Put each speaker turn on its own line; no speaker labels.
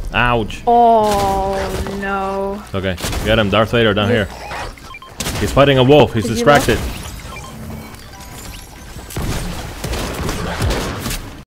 Ouch.
Oh no.
Okay, get him. Darth Vader down here. He's fighting a wolf. He's distracted.